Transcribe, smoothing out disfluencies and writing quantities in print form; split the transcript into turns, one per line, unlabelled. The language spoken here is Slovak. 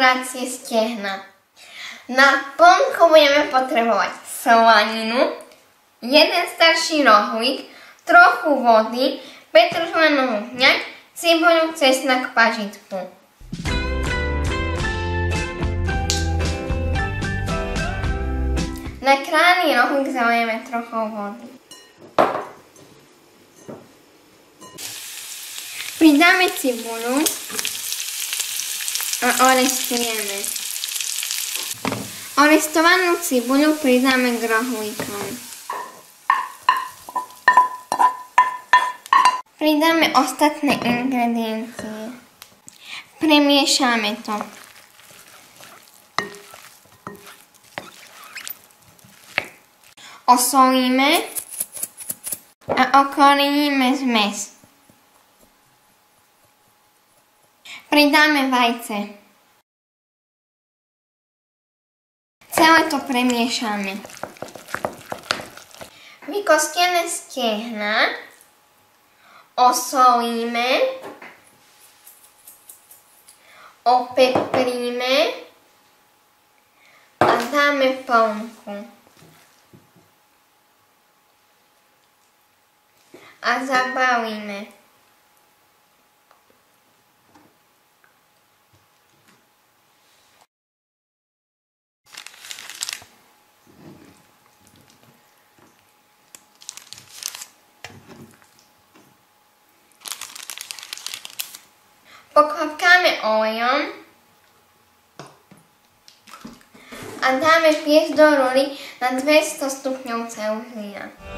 kuracie stehna. Na ponuku budeme potrebovať slaninu, jeden starší rohlík, trochu vody, petržlenovú hňať, cibuľu, cesnak, pažitku. Na krájny rohlík zalejeme trochu vody. Pridáme cibuľu a orestujeme. Orestovanú cibuľu pridáme k rohlíkom. Pridáme ostatné ingrediencie. Premiešame to. Osolíme a okoreníme zmes. Pridáme vajce. Celé to premiešame. Vykostené stehná osolíme, opepríme a dáme ponuku. A zabalíme. Poklapkáme olejom a dáme piesť do rury na 200 stupňov Celzia.